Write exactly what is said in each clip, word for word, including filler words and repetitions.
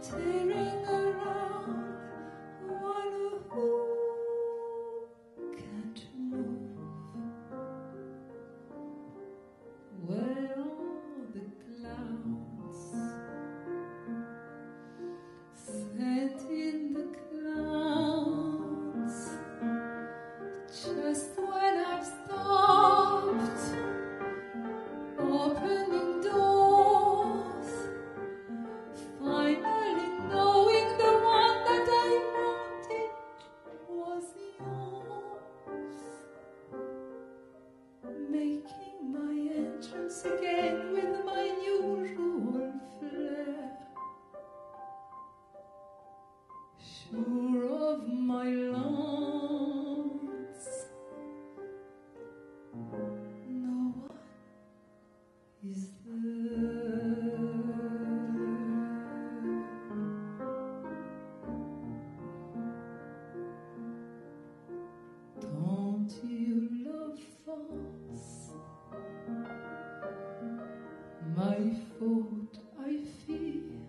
tearing around. Wonder who can't move. Where are the clouds? Sent in the clouds. Just when I've stopped opening doors, finally knowing the one that I wanted was yours, making my entrance again with my usual flair, sure of my lines. No one is there. Don't you love us? My fault, I fear.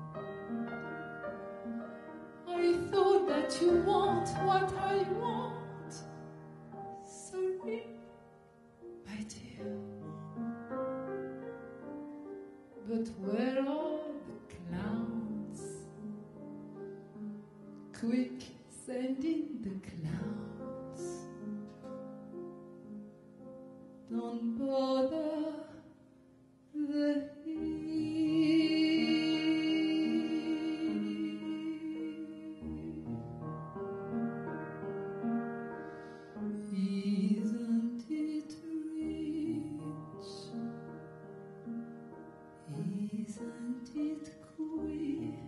I thought that you want what I want. Sorry, my dear. But where are the clouds? Quick, send in the clouds. Don't bother the Isn't it rich? Isn't it queer?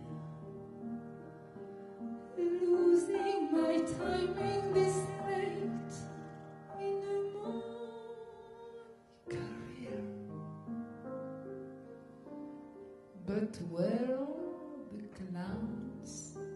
Losing my timing this late in my career. But where are the clouds?